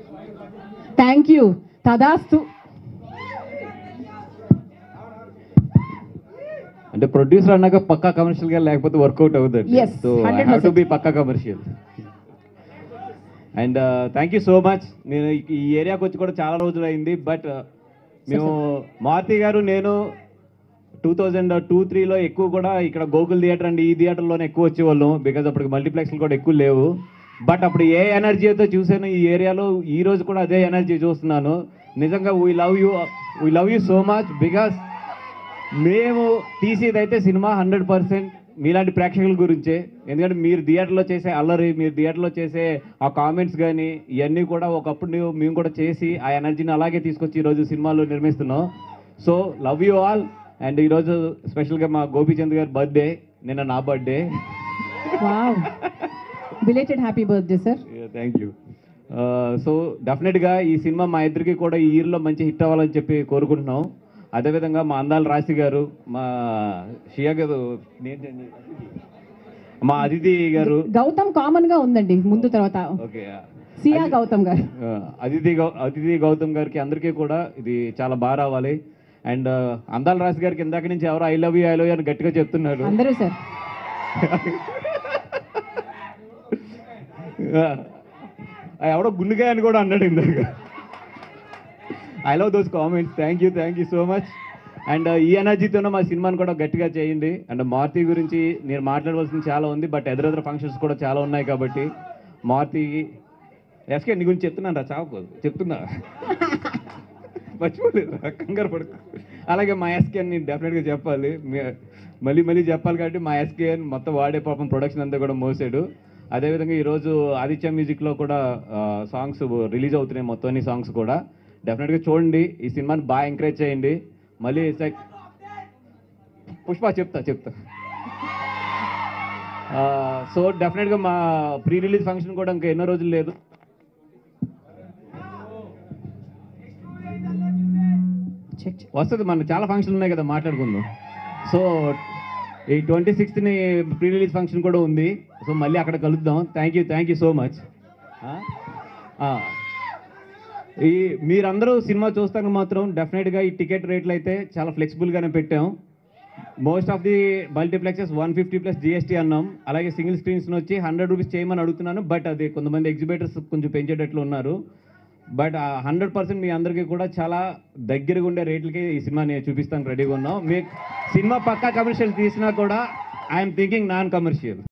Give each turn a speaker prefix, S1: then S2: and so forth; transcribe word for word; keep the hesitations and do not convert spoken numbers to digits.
S1: Thank you. తదాస్తు.
S2: అంటే producer అన్నాక పక్కా కమర్షియల్ గా లేకపోతే వర్కౌట్ అవుతుంది.
S1: Yes,
S2: so I
S1: one hundred percent.
S2: Have to be పక్కా commercial. And thank you so much. నేను ఈ ఏరియాకి వచ్చి కూడా చాలా రోజులు అయింది. బట్ మేము మారుతి గారు నేను టూ థౌజండ్ టూ త్రీలో ఎక్కువ కూడా ఇక్కడ గోకుల్ థియేటర్ అండ్ ఈ థియేటర్లోనే ఎక్కువ వచ్చేవాళ్ళం. బికాజ్ అప్పుడు మల్టీప్లెక్స్లు కూడా ఎక్కువ లేవు. బట్ అప్పుడు ఏ ఎనర్జీతో చూసాను ఈ ఏరియాలో, ఈ రోజు కూడా అదే ఎనర్జీ చూస్తున్నాను. నిజంగా we love you we love you so much. Because మేము తీసేదైతే సినిమా హండ్రెడ్ పర్సెంట్ మీలాంటి ప్రేక్షకుల గురించే. ఎందుకంటే మీరు థియేటర్లో చేసే అల్లరి, మీరు థియేటర్లో చేసే ఆ కామెంట్స్ కానీ ఇవన్నీ కూడా ఒకప్పుడు మేము కూడా చేసి ఆ ఎనర్జీని అలాగే తీసుకొచ్చి ఈరోజు సినిమాలు నిర్మిస్తున్నాం. So love you all. And ఈరోజు స్పెషల్గా మా గోపీచంద్ గారి బర్త్డే, నిన్న నా birthday.
S1: Wow, belated happy birthday sir.
S2: Thank you. So డెఫినెట్గా ఈ సినిమా మా ఇద్దరికి కూడా ఈ ఇయర్లో మంచి హిట్ అవ్వాలని చెప్పి కోరుకుంటున్నాం. అదేవిధంగా మా అందాల రాశి గారు, మా షియా గారు, మా అదితి గారు,
S1: గౌతమ్ కామన్ గా ఉందండి ముందు తర్వాత.
S2: ఓకే,
S1: సియా గౌతమ్ గారు,
S2: అదితి గౌ అదితి గౌతమ్ గారికి అందరికీ కూడా ఇది చాలా బాగా రావాలి. అండ్ అందాల రాశి గారికి ఇందాక నుంచి ఎవరో I love you I love you అని గట్టిగా చెప్తున్నారు
S1: అందరూ సార్.
S2: ఎవడో గుండుగా అని కూడా అన్నాడు ఇందాక. I love those comments. Thank you thank you so much. And ఈ ఎనర్జీతోనే మా సినిమాని కూడా గట్టిగా చేయండి. అండ్ మారుతి గురించి నేను మాట్లాడవలసింది చాలా ఉంది. బట్ ఎదురెదురు ఫంక్షన్స్ కూడా చాలా ఉన్నాయి కాబట్టి మారుతి ఎస్కే నీ గురించి చెప్తున్నాను రా, చావకూడదు చెప్తున్నా, మర్చిపోలేదు రా, కంగారు పడుకో. అలాగే మా ఎస్కే అని డెఫినెట్గా చెప్పాలి, మళ్ళీ మళ్ళీ చెప్పాలి కాబట్టి మా ఎస్కే అని మొత్తం వాడే పాపం ప్రొడక్షన్ అంతా కూడా మోసాడు. అదేవిధంగా ఈరోజు ఆదిత్య మ్యూజిక్లో కూడా సాంగ్స్ రిలీజ్ అవుతున్నాయి, మొత్తం అన్ని సాంగ్స్ కూడా. డెఫినెట్గా చూడండి, ఈ సినిమాని బాగా ఎంకరేజ్ చేయండి. మళ్ళీ పుష్ప చెప్తా చెప్తా సో డెఫినెట్గా మా ప్రీ రిలీజ్ ఫంక్షన్ కూడా ఇంకా ఎన్నో రోజులు లేదు. వస్తుంది, మన చాలా ఫంక్షన్లు ఉన్నాయి కదా, మాట్లాడుకుందాం. సో ఈ ట్వంటీ సిక్స్త్ని ప్రీ రిలీజ్ ఫంక్షన్ కూడా ఉంది. సో మళ్ళీ అక్కడ కలుద్దాం. Thank you thank you so much. ఈ మీరందరూ సినిమా చూస్తానికి మాత్రం డెఫినెట్గా ఈ టికెట్ రేట్లు అయితే చాలా ఫ్లెక్సిబుల్గానే పెట్టాం. Most of the multiplexes one fifty plus GST అన్నాం. అలాగే సింగిల్ స్క్రీన్స్ వచ్చి హండ్రెడ్ రూపీస్ చేయమని అడుగుతున్నాను. బట్ అది కొంతమంది ఎగ్జిబిటర్స్ కొంచెం పెంచేటట్లు ఉన్నారు. బట్ హండ్రెడ్ పర్సెంట్ మీ అందరికీ కూడా చాలా దగ్గరగా ఉండే రేట్లకి ఈ సినిమా నేను చూపిస్తాను రెడీగా ఉన్నాం. మీకు సినిమా పక్కా కమర్షియల్ తీసినా కూడా ఐఎమ్ థింకింగ్ నాన్ కమర్షియల్.